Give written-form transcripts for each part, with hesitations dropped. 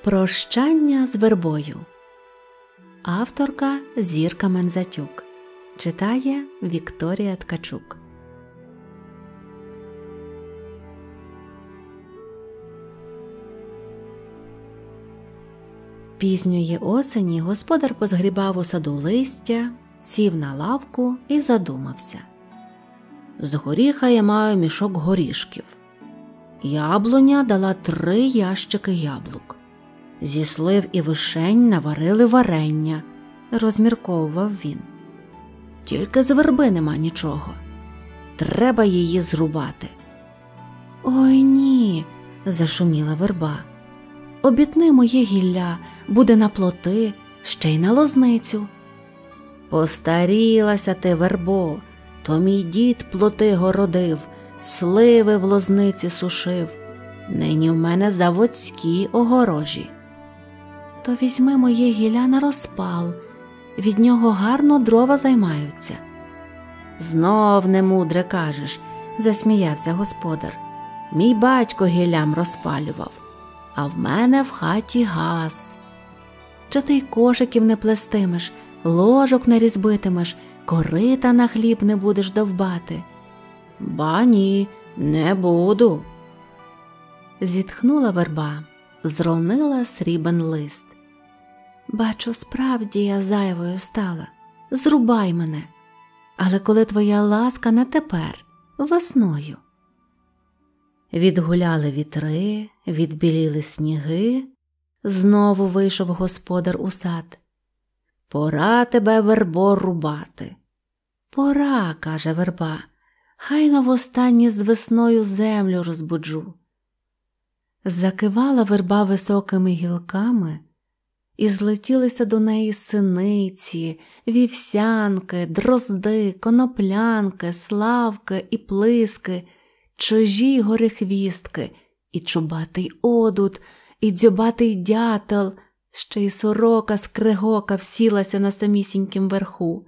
Прощання з вербою. Авторка Зірка Мензатюк. Читає Вікторія Ткачук. Пізньої осені господар позгрібав у саду листя, сів на лавку і задумався. З горіха я маю мішок горішків. Яблуня дала 3 ящики яблук. Зі слив і вишень наварили варення, розмірковував він. Тільки з верби нема нічого. Треба її зрубати. Ой ні, зашуміла верба. Обітни моє гілля, буде на плоти, ще й на лозницю. Постарілася ти, вербо, то мій дід плоти городив, сливи в лозниці сушив. Нині в мене заводські огорожі. То візьми моє гілля на розпал, від нього гарно дрова займаються. Знов немудре кажеш, засміявся господар. Мій батько гіллям розпалював, а в мене в хаті газ. Чи ти й кошиків не плестимеш, ложок не різбитимеш, корита на хліб не будеш довбати? Ба ні, не буду. Зітхнула верба, зронила срібен лист. Бачу, справді я зайвою стала, зрубай мене, але коли твоя ласка не тепер, весною. Відгуляли вітри, відбіліли сніги, знову вийшов господар у сад. Пора тебе, вербо, рубати. Пора, каже верба, хай на востаннє з весною землю розбуджу. Закивала верба високими гілками, і злетілися до неї синиці, вівсянки, дрозди, коноплянки, славки і плиски, чужі горехвістки, і чубатий одут, і дзьобатий дятел, ще й сорока скрегока всілася на самісінькім верху.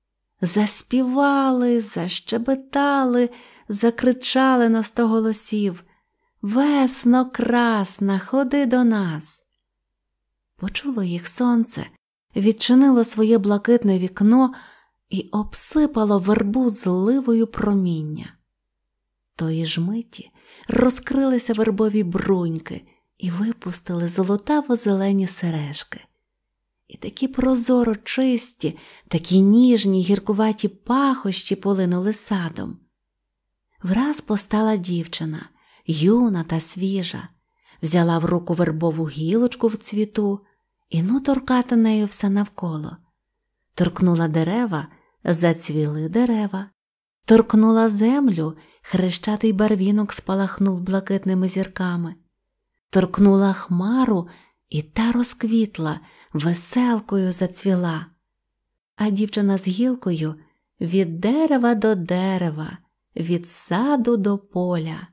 Заспівали, защебетали, закричали на 100 голосів: «Весно красна, ходи до нас!» Почуло їх сонце, відчинило своє блакитне вікно і обсипало вербу зливою проміння. Тої ж миті розкрилися вербові бруньки і випустили золотаво-зелені сережки. І такі прозоро чисті, такі ніжні гіркуваті пахощі полинули садом. Враз постала дівчина, юна та свіжа, взяла в руку вербову гілочку в цвіту і торкати нею все навколо. Торкнула дерева, зацвіли дерева. Торкнула землю, хрещатий барвінок спалахнув блакитними зірками. Торкнула хмару, і та розквітла, веселкою зацвіла. А дівчина з гілкою від дерева до дерева, від саду до поля.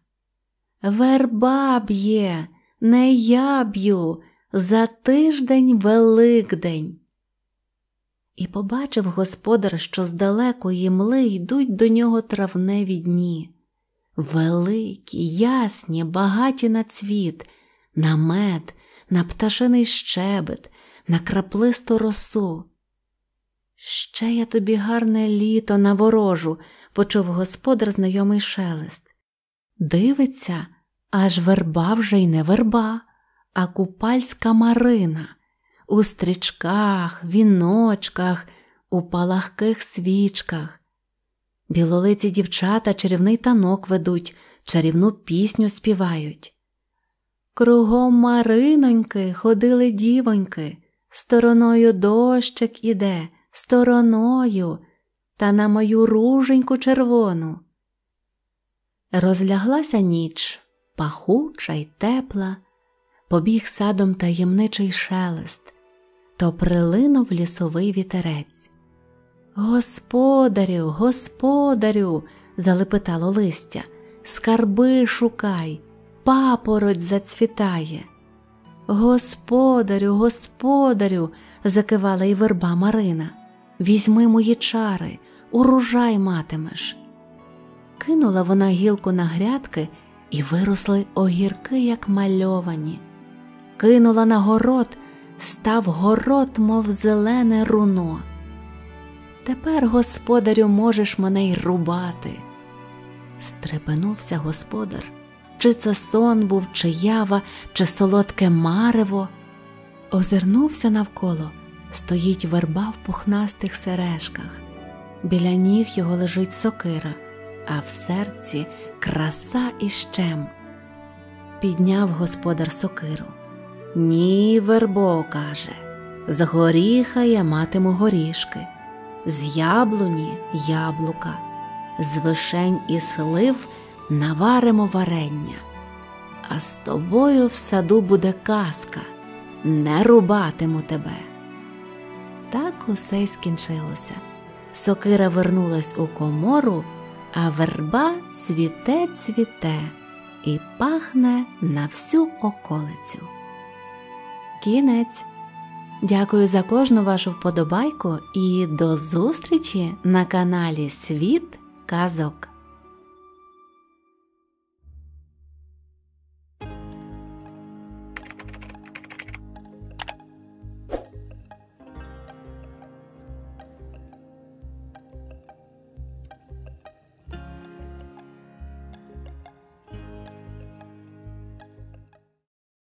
Верба б'є, не я б'ю, за тиждень Великдень. І побачив господар, що з далекої мли йдуть до нього травневі дні. Великі, ясні, багаті на цвіт, на мед, на пташиний щебет, на краплисту росу. «Ще я тобі гарне літо наворожу», – почув господар знайомий шелест. Дивиться, аж верба вже й не верба, а купальська Марина, у стрічках, віночках, у палахких свічках. Білолиці дівчата чарівний танок ведуть, чарівну пісню співають. Кругом Мариноньки ходили дівоньки, стороною дощик іде, стороною, та на мою руженьку червону. Розляглася ніч, пахуча й тепла, побіг садом таємничий шелест, то прилинув лісовий вітерець. «Господарю, господарю!» – залепетало листя. «Скарби шукай, папороть зацвітає!» «Господарю, господарю!» – закивала й верба Марина. «Візьми мої чари, урожай матимеш!» Кинула вона гілку на грядки, і виросли огірки, як мальовані. кинула на город, став город, мов зелене руно. Тепер, господарю, можеш мене й рубати. Стрепенувся господар. Чи це сон був, чи ява, чи солодке марево? Озирнувся навколо. Стоїть верба в пухнастих сережках. Біля ніг його лежить сокира, а в серці краса і щем. Підняв господар сокиру. «Ні, вербо, – каже, – з горіха я матиму горішки, з яблуні – яблука, з вишень і слив наваримо варення, а з тобою в саду буде казка, не рубатиму тебе». Так усе й скінчилося. Сокира вернулась у комору, а верба цвіте і пахне на всю околицю. Кінець. Дякую за кожну вашу вподобайку і до зустрічі на каналі Світ казок.